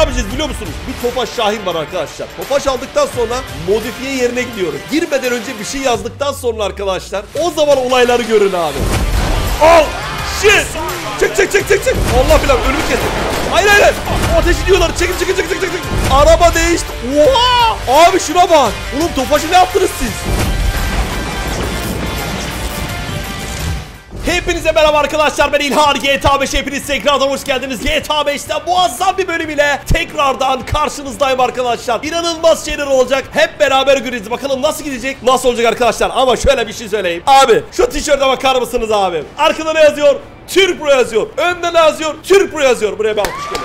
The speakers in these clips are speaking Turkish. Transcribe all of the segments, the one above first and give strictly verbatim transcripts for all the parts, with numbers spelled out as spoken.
yapacağız biliyor musunuz? Bir Tofaş Şahin var arkadaşlar. Tofaş aldıktan sonra modifiye yerine gidiyoruz. Girmeden önce bir şey yazdıktan sonra arkadaşlar o zaman olayları görün abi. Oh shit! Çek çek çek çek çek. Allah bilir önümü kesin. Hayır hayır hayır. Ateş ediyorlar. Çekin çekin çekin çekin. Araba değişti. Oha! Abi şuna bak. Oğlum Tofaş'ı ne yaptınız siz? Hepinize merhaba arkadaşlar, ben İlhan. G T A beş hepiniz tekrardan hoş geldiniz. G T A beş'te muazzam bir bölüm ile tekrardan karşınızdayım arkadaşlar. İnanılmaz şeyler olacak, hep beraber göreceğiz. Bakalım nasıl gidecek, nasıl olacak arkadaşlar. Ama şöyle bir şey söyleyeyim. Abi şu tişörte bakar mısınız abi? Arkada ne yazıyor? Türk Pro yazıyor. Önde ne yazıyor? Türk Pro yazıyor. Buraya bir alkış gelin.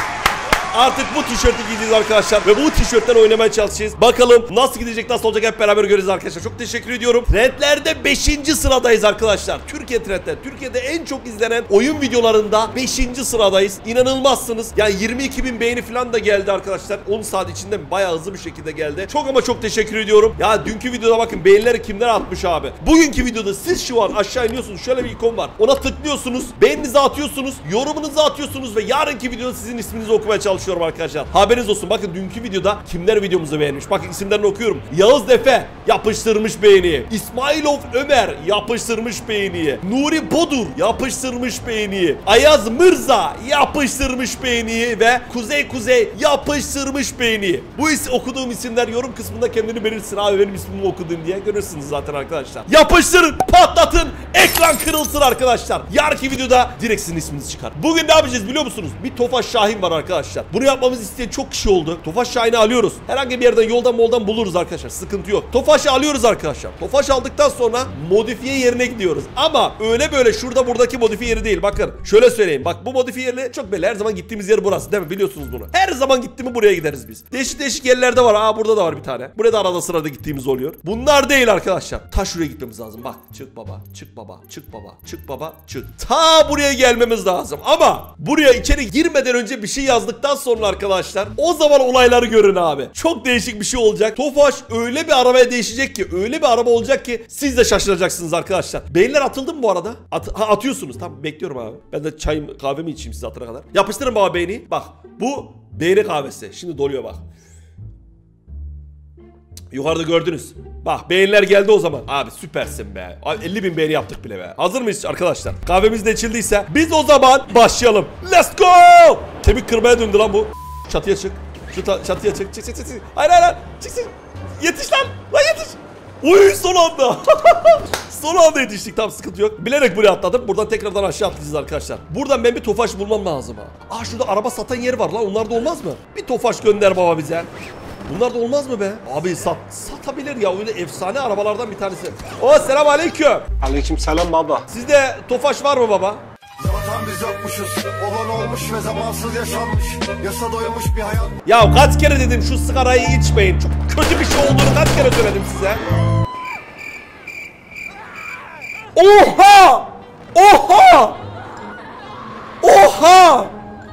Artık bu tişörtü giyeceğiz arkadaşlar ve bu tişörtten oynamaya çalışacağız. Bakalım nasıl gidecek, nasıl olacak, hep beraber göreceğiz arkadaşlar. Çok teşekkür ediyorum. Trendlerde beşinci sıradayız arkadaşlar. Türkiye trendler. Türkiye'de en çok izlenen oyun videolarında beşinci sıradayız. İnanılmazsınız. Yani yirmi iki bin beğeni falan da geldi arkadaşlar. on saat içinde bayağı hızlı bir şekilde geldi. Çok ama çok teşekkür ediyorum. Ya dünkü videoda bakın beğenileri kimler atmış abi. Bugünkü videoda siz şu an aşağı iniyorsunuz. Şöyle bir ikon var. Ona tıklıyorsunuz. Beğeninizi atıyorsunuz. Yorumunuzu atıyorsunuz ve yarınki videoda sizin isminizi okumaya çalışıyorum arkadaşlar. Haberiniz olsun. Bakın dünkü videoda kimler videomuzu beğenmiş. Bakın isimlerini okuyorum. Yağız Defe yapıştırmış beğeniyi. İsmailov Ömer yapıştırmış beğeniyi. Nuri Bodur yapıştırmış beğeniyi. Ayaz Mırza yapıştırmış beğeniyi ve Kuzey Kuzey yapıştırmış beğeniyi. Bu is okuduğum isimler yorum kısmında kendini belirsin. Abi benim ismimi okudum diye görürsünüz zaten arkadaşlar. Yapıştırın, patlatın, ekran kırılsın arkadaşlar. Yarınki videoda direkt sizin isminiz çıkar. Bugün ne yapacağız biliyor musunuz? Bir Tofaş Şahin var arkadaşlar. Bunu yapmamızı isteyen çok kişi oldu. Tofaş Şahin'i alıyoruz. Herhangi bir yerden, yoldan moldan buluruz arkadaşlar. Sıkıntı yok. Tofaş'ı alıyoruz arkadaşlar. Tofaş aldıktan sonra modifiye yerine gidiyoruz. Ama öyle böyle şurada buradaki modifiye yeri değil. Bakın şöyle söyleyeyim. Bak bu modifiye yeri çok belli. Her zaman gittiğimiz yer burası değil mi? Biliyorsunuz bunu. Her zaman gitti mi buraya gideriz biz. Değişik değişik yerlerde var. Aa burada da var bir tane. Buraya da arada sırada gittiğimiz oluyor. Bunlar değil arkadaşlar. Ta şuraya gitmemiz lazım. Bak çık baba. Çık baba. Çık baba. Çık baba. Çık. Ta buraya gelmemiz lazım. Ama buraya içeri girmeden önce bir şey yazdıktan sonra arkadaşlar o zaman olayları görün abi. Çok değişik bir şey olacak. Tofaş öyle bir arabaya değişecek ki, öyle bir araba olacak ki siz de şaşıracaksınız arkadaşlar. Beğeniler atıldı mı bu arada? At ha, atıyorsunuz. Tamam bekliyorum abi. Ben de çayım kahvemi içeyim size atana kadar. Yapıştırın baba beğeni. Bak bu beğeni kahvesi. Şimdi doluyor bak. Yukarıda gördünüz. Bak beğeniler geldi o zaman. Abi süpersin be. elli bin beğeni yaptık bile be. Hazır mıyız arkadaşlar? Kahvemiz de içildiyse biz o zaman başlayalım. Let's go! Kemik kırmaya döndü lan bu. Çatıya çık. Şu çatıya çık. Çık çık çık. çık. Hayır hayır hayır. Çık çık. Yetiş lan. Lan yetiş. Uy son anda. Son anda yetiştik. Tam sıkıntı yok. Bilerek buraya atladım. Buradan tekrardan aşağı atlayacağız arkadaşlar. Buradan ben bir Tofaş bulmam lazım ha. Aa şurada araba satan yer var lan. Onlar da olmaz mı? Bir Tofaş gönder baba bize. Bunlar da olmaz mı be? Abi sat, satabilir ya. Öyle efsane arabalardan bir tanesi. Oo selam aleyküm. Aleyküm selam baba. Sizde Tofaş var mı baba? Zaten biz yokmuşuz. Olan olmuş ve zamansız yaşanmış. Yasa doymuş bir hayat. Ya kaç kere dedim şu sigarayı içmeyin. Çok kötü bir şey olduğunu kaç kere söyledim size. Oha! Oha! Oha!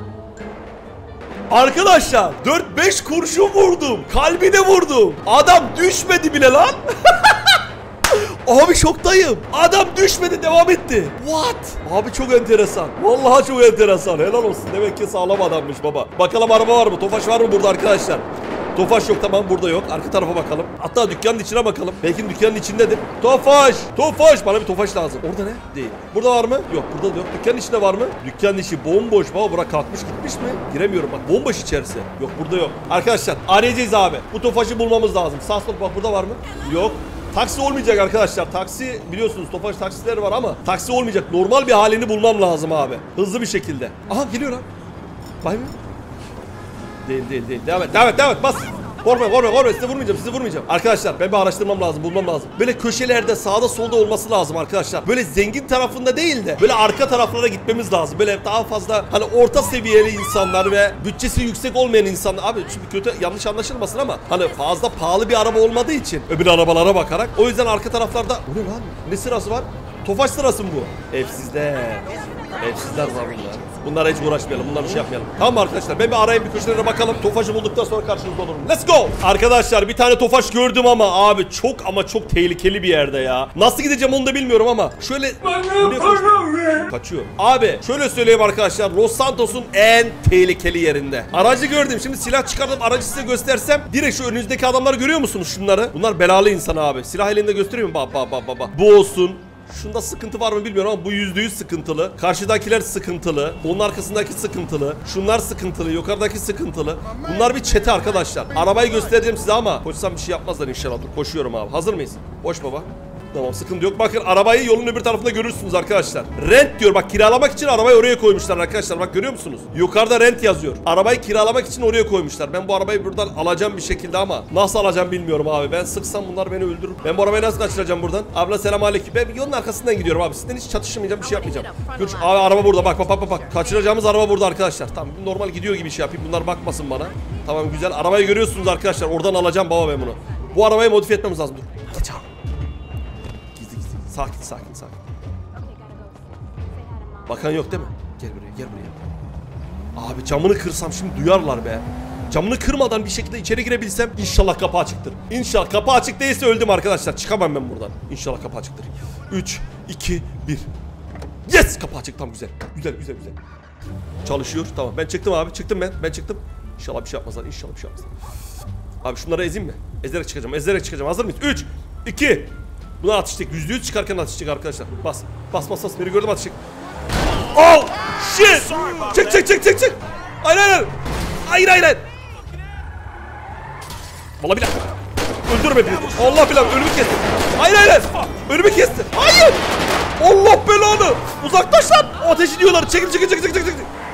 Arkadaşlar dört beş kurşun vurdum. Kalbine vurdum. Adam düşmedi bile lan. Abi şoktayım. Adam düşmedi, devam etti. What? Abi çok enteresan. Vallahi çok enteresan. Helal olsun. Demek ki sağlam adammış baba. Bakalım araba var mı? Tofaş var mı burada arkadaşlar? Tofaş yok, tamam burada yok. Arka tarafa bakalım. Hatta dükkanın içine bakalım. Belki dükkanın içindedir. Tofaş! Tofaş! Bana bir Tofaş lazım. Orada ne? Değil. Burada var mı? Yok burada da yok. Dükkanın içinde var mı? Dükkanın içi bomboş baba. Bura kalkmış gitmiş mi? Giremiyorum bak. Bomboş içerisi. Yok burada yok. Arkadaşlar arayacağız abi. Bu Tofaş'ı bulmamız lazım. Sağ sol bak burada var mı? Yok. Taksi olmayacak arkadaşlar. Taksi biliyorsunuz Tofaş taksileri var ama taksi olmayacak. Normal bir halini bulmam lazım abi. Hızlı bir şekilde. Aha geliyor lan. Bay mı? Değil değil değil. Devam et devam et devam et bas. Korkma korkma korkma size vurmayacağım size vurmayacağım. Arkadaşlar ben bir araştırmam lazım, bulmam lazım. Böyle köşelerde sağda solda olması lazım arkadaşlar. Böyle zengin tarafında değil de böyle arka taraflara gitmemiz lazım. Böyle daha fazla hani orta seviyeli insanlar ve bütçesi yüksek olmayan insanlar. Abi şimdi kötü yanlış anlaşılmasın ama hani fazla pahalı bir araba olmadığı için öbür arabalara bakarak. O yüzden arka taraflarda bu ne lan? Ne sırası var? Tofaş sırası mı bu? Evsizler. Evsizler var bunlar. Bunlara hiç uğraşmayalım. Bunları şey yapmayalım. Tamam mı arkadaşlar? Ben bir arayayım, bir köşelere bakalım. Tofaş'ı bulduktan sonra karşınızda olurum. Let's go! Arkadaşlar bir tane Tofaş gördüm ama abi çok ama çok tehlikeli bir yerde ya. Nasıl gideceğim onu da bilmiyorum ama şöyle... Kaçıyor. Abi şöyle söyleyeyim arkadaşlar. Los Santos'un en tehlikeli yerinde. Aracı gördüm. Şimdi silah çıkardım. Aracı size göstersem. Direkt şu önünüzdeki adamları görüyor musunuz şunları? Bunlar belalı insan abi. Silah elinde gösteriyor mu? Baba baba baba. Bu olsun. Şunda sıkıntı var mı bilmiyorum ama bu yüzde yüz sıkıntılı. Karşıdakiler sıkıntılı. Onun arkasındaki sıkıntılı. Şunlar sıkıntılı. Yukarıdaki sıkıntılı. Bunlar bir çete arkadaşlar. Arabayı göstereceğim size ama koşsam bir şey yapmazlar inşallah. Dur koşuyorum abi. Hazır mıyız? Boş baba. Tamam sıkıntı yok. Bakın arabayı yolun öbür tarafında görürsünüz arkadaşlar. Rent diyor. Bak kiralamak için arabayı oraya koymuşlar arkadaşlar. Bak görüyor musunuz? Yukarıda rent yazıyor. Arabayı kiralamak için oraya koymuşlar. Ben bu arabayı buradan alacağım bir şekilde ama nasıl alacağım bilmiyorum abi. Ben sıksam bunlar beni öldürür. Ben bu arabayı nasıl kaçıracağım buradan? Abla selamünaleyküm. Ben yolun arkasından gidiyorum abi. Sizden hiç çatışmayacağım, bir şey yapmayacağım. Görüş abi araba burada. Bak bak bak bak. Kaçıracağımız araba burada arkadaşlar. Tamam normal gidiyor gibi şey yapayım. Bunlar bakmasın bana. Tamam güzel. Arabayı görüyorsunuz arkadaşlar. Oradan alacağım baba ben bunu. Bu arabayı modifiye etmemiz lazım. Dur. Geç abi. Sakin sakin sakin. Bakan yok değil mi? Gel buraya gel buraya. Abi camını kırsam şimdi duyarlar be. Camını kırmadan bir şekilde içeri girebilsem inşallah kapı açıktır. İnşallah kapı açık değilse öldüm arkadaşlar. Çıkamam ben buradan. İnşallah kapı açıktır. üç, iki, bir. Yes! Kapı açık tam güzel. Güzel güzel güzel. Çalışıyor tamam ben çıktım abi çıktım ben. Ben çıktım. İnşallah bir şey yapmazlar inşallah bir şey yapmazlar. Abi şunları ezeyim mi? Ezerek çıkacağım ezerek çıkacağım. Hazır mıyız? üç, iki. Buna atıştık. yüzde yüz çıkarken atıştık arkadaşlar. Bas. Bas bas bas. Beni gördüm atıştık. Oh shit. Çık çık çık çık çık. Hayır hayır. Hayır hayır hayır. Vallahi billahi. Öldürme beni. Allah billahi ölümü kesti. Hayır hayır hayır. Ölümü kesti. Hayır. Allah belanı. Uzaklaş lan. Ateş ediyorlar. Çekil çekil çekil çekil çekil.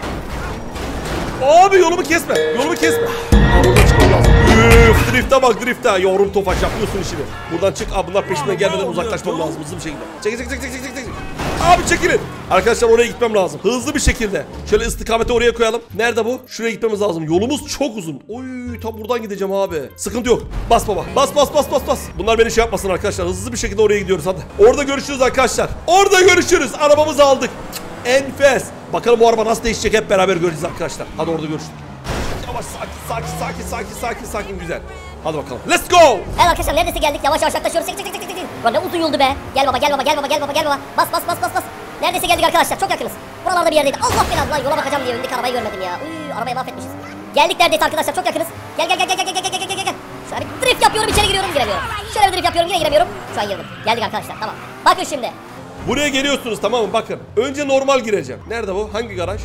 Abi yolumu kesme. Yolumu kesme. Buradan çıkmam lazım. Üf, drift'e bak drift'e. Yavrum Tofaş yapıyorsun işini. Buradan çık. Abi bunlar peşinden gelmeden uzaklaşmam lazım hızlı bir şekilde. Çekil çekil çekil çekil çekil. Abi çekilin. Arkadaşlar oraya gitmem lazım. Hızlı bir şekilde. Şöyle istikameti oraya koyalım. Nerede bu? Şuraya gitmemiz lazım. Yolumuz çok uzun. Oy tam buradan gideceğim abi. Sıkıntı yok. Bas baba. Bas bas bas bas bas. Bunlar beni şey yapmasın arkadaşlar. Hızlı bir şekilde oraya gidiyoruz hadi. Orada görüşürüz arkadaşlar. Orada görüşürüz. Arabamızı aldık. Enfes. Bakalım bu araba nasıl değişecek hep beraber göreceğiz arkadaşlar. Hadi orada görüşürüz. Yavaş sakin sakin sakin sakin sakin sakin güzel. Hadi bakalım. Let's go. Evet arkadaşlar neredeyse geldik. Yavaş yavaş yaklaşıyoruz. Çek çek çek çek çek. Ulan ne uzun yoldu be. Gel baba gel baba gel baba gel baba gel baba. Bas bas bas bas bas. Neredeyse geldik arkadaşlar. Çok yakınız. Buralarda bir yerdeydi. Allah belanı lan yola bakacağım diye öndeki arabayı görmedim ya. Uy arabayı mahvetmişiz. Geldik neredeyse arkadaşlar. Çok yakınız. Gel gel gel gel gel gel gel gel gel gel. Şöyle bir drift yapıyorum içeri giriyorum giremiyorum. Şöyle bir drift yapıyorum yine giremiyorum. Şu an girdim. Geldik arkadaşlar tamam. Bakın şimdi. Buraya geliyorsunuz tamam mı? Bakın. Önce normal gireceğim. Nerede bu? Hangi garaj?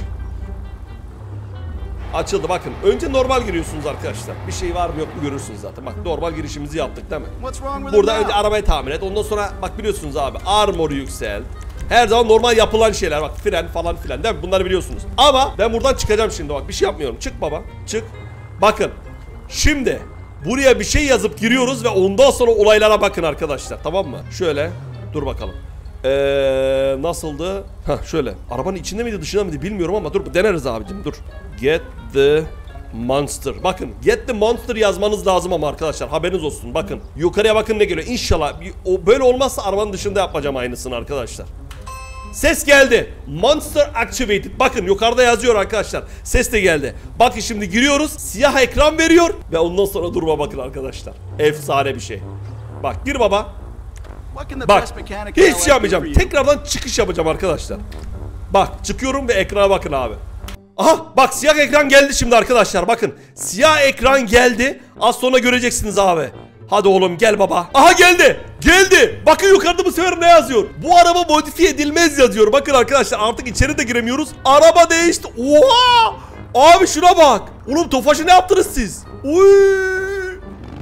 Açıldı bakın. Önce normal giriyorsunuz arkadaşlar. Bir şey var mı yok mu görürsünüz zaten. Bak normal girişimizi yaptık değil mi? Burada önce arabayı tamir et. Ondan sonra bak biliyorsunuz abi. Armor yüksel. Her zaman normal yapılan şeyler. Bak fren falan filan değil mi? Bunları biliyorsunuz. Ama ben buradan çıkacağım şimdi bak. Bir şey yapmıyorum. Çık baba. Çık. Bakın. Şimdi buraya bir şey yazıp giriyoruz ve ondan sonra olaylara bakın arkadaşlar. Tamam mı? Şöyle. Dur bakalım. Eee nasıldı? Hah şöyle. Arabanın içinde miydi dışında mıydı bilmiyorum ama dur deneriz abicim dur. Get the monster. Bakın get the monster yazmanız lazım ama arkadaşlar haberiniz olsun. Bakın yukarıya bakın ne geliyor. İnşallah o böyle olmazsa arabanın dışında yapacağım aynısını arkadaşlar. Ses geldi. Monster activated. Bakın yukarıda yazıyor arkadaşlar. Ses de geldi. Bakın şimdi giriyoruz. Siyah ekran veriyor ve ondan sonra durma bakın arkadaşlar. Efsane bir şey. Bak gir baba. Bak hiç şey yapmayacağım. Tekrardan çıkış yapacağım arkadaşlar. Bak çıkıyorum ve ekrana bakın abi. Aha bak siyah ekran geldi şimdi arkadaşlar. Bakın siyah ekran geldi. Az sonra göreceksiniz abi. Hadi oğlum gel baba. Aha geldi. Geldi. Bakın yukarıda bu sefer ne yazıyor? Bu araba modifiye edilmez yazıyor. Bakın arkadaşlar artık içeri de giremiyoruz. Araba değişti. Oha! Abi şuna bak. Oğlum Tofaş'ı ne yaptınız siz? Uy!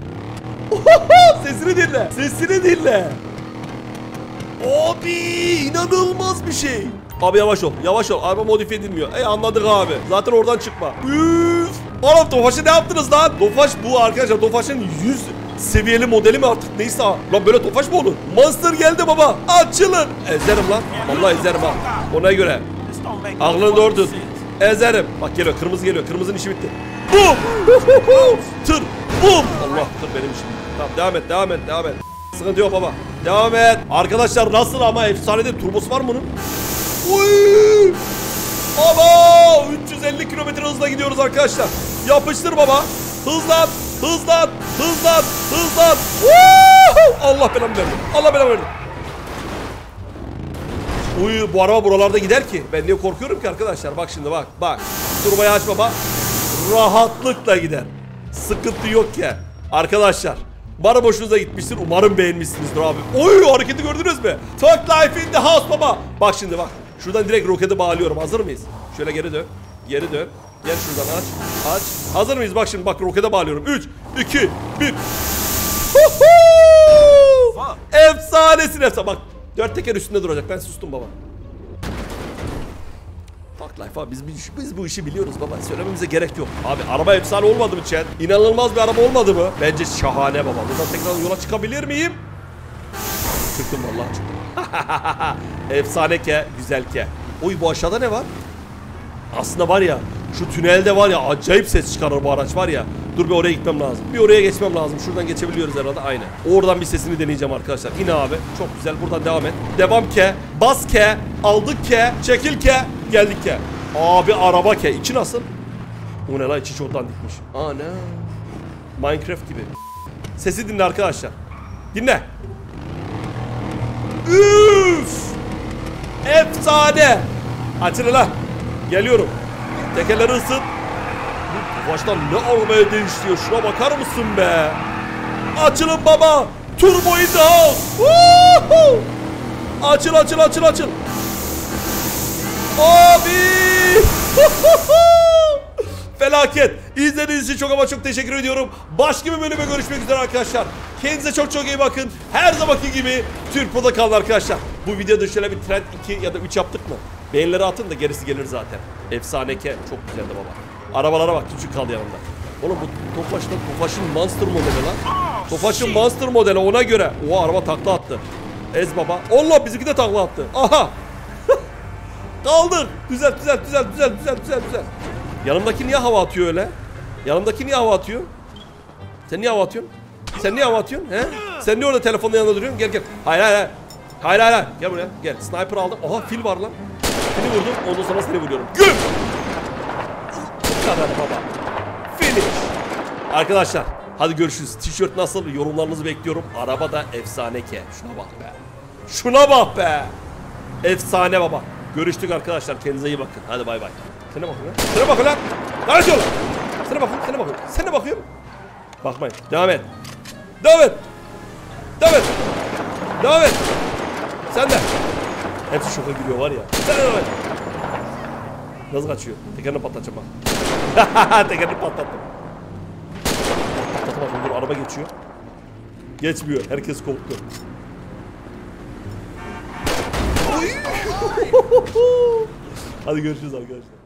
Sesini dinle. Sesini dinle. Abi inanılmaz bir şey. Abi yavaş ol yavaş ol araba modifiye edilmiyor. Ey anladık abi zaten oradan çıkma. Üf. Oğlum Tofaş'ı ne yaptınız lan? Tofaş bu arkadaşlar Tofaş'ın yüz seviyeli modeli mi artık neyse. Lan böyle Tofaş mı olur? Monster geldi baba açılın. Ezerim lan vallahi ezerim ha. Ona göre aklını doğru tut. Ezerim. Bak geliyor kırmızı geliyor kırmızının işi bitti. Bum. Tır. Bum. Allah tır benim işim. Tamam devam et devam et devam et. Sıkıntı yok baba. Devam et. Arkadaşlar nasıl ama efsanede turbosu var mı bunun? Uy! Baba üç yüz elli kilometre hızla gidiyoruz arkadaşlar. Yapıştır baba. Hızlan, hızlan, hızlan, hızlan. Woo! Allah belamı verdi. Allah belamı verdi. Uy bu araba buralarda gider ki. Ben niye korkuyorum ki arkadaşlar? Bak şimdi bak. Bak. Turbayı aç baba. Rahatlıkla gider. Sıkıntı yok ya. Arkadaşlar. Bana boşunuza gitmiştir. Umarım beğenmişsinizdir abi. Oy hareketi gördünüz mü? Talk life in the house baba. Bak şimdi bak. Şuradan direkt roketi bağlıyorum. Hazır mıyız? Şöyle geri dön. Geri dön. Gel şuradan aç. Aç. Hazır mıyız? Bak şimdi bak rokete bağlıyorum. üç, iki, bir. Efsanesin efsane. Bak dört teker üstünde duracak. Ben sustum baba. Talk life abi. Biz, biz bu işi biliyoruz baba. Söylememize gerek yok. Abi araba efsane olmadı mı Chat? İnanılmaz bir araba olmadı mı? Bence şahane baba. Buradan tekrar yola çıkabilir miyim? Çıktım vallahi çıktım. Efsane ke, güzel ke. Oy bu aşağıda ne var? Aslında var ya şu tünelde var ya acayip ses çıkarır bu araç var ya. Dur bir oraya gitmem lazım. Bir oraya geçmem lazım. Şuradan geçebiliyoruz herhalde. Aynen. Oradan bir sesini deneyeceğim arkadaşlar. Yine abi. Çok güzel. Buradan devam et. Devam ke. Bas ke. Aldık ke. Çekil ke. Geldik ke. Abi araba ke. İçi nasıl? O ne lan? İçi çok dandikmiş. Ana. Minecraft gibi. Sesi dinle arkadaşlar. Dinle. Üf. Efsane. Açın lan. Geliyorum. Tekerleri ısıt. Bu baştan ne arabaya değişiyor? Şuna bakar mısın be? Açılın baba. Turbo in the house. Woohoo. Açıl açıl açıl açıl. Abi. Felaket. İzlediğiniz için çok ama çok teşekkür ediyorum. Başka bir bölüme görüşmek üzere arkadaşlar. Kendinize çok çok iyi bakın. Her zamanki gibi Türkpo'da kalın arkadaşlar. Bu videoda şöyle bir trend iki ya da üç yaptık mı? Beğenileri atın da gerisi gelir zaten. Efsane ke. Çok güzeldi baba. Arabalara bak küçük kaldı yanımda. Oğlum bu Tofaş'ın Tofaş'ın Monster modeli lan. Tofaş'ın Monster modeli ona göre. Oha araba takla attı. Ez baba. Allah bizimki de takla attı. Aha. Kaldık. Güzel güzel güzel güzel güzel güzel güzel. Yanımdaki niye hava atıyor öyle? Yanımdaki niye hava atıyor? Sen niye hava atıyorsun? Sen niye hava atıyorsun? He? Sen niye orada telefonun yanında duruyorsun? Gel gel. Hayır hayır hayır. Hayır hayır hayır. Gel buraya. Gel. Sniper aldım. Aha fil var lan. Seni vurdum. Ondan sonra seni vuruyorum. Güm! Bu kadar baba. Finish. Arkadaşlar hadi görüşürüz. Tişört nasıl? Yorumlarınızı bekliyorum. Araba da efsane ke. Şuna bak be. Şuna bak be. Efsane baba. Görüştük arkadaşlar. Kendinize iyi bakın. Hadi bay bay. Sana bakın lan. Sana bakın lan. Ne diyorsun? Sana bakın. Sana bakın. Sana bakıyorum. Bakmayın. Devam et. Devam et. Devam et. Devam et. Sen de. Hepsi şoka giriyor var ya. Sen de devam et. Nasıl kaçıyor? Tekerini patlatacağım bak. Tekerini patlattım. Patlatamadım. Dur araba geçiyor. Geçmiyor. Herkes korktu. Hadi görüşürüz arkadaşlar.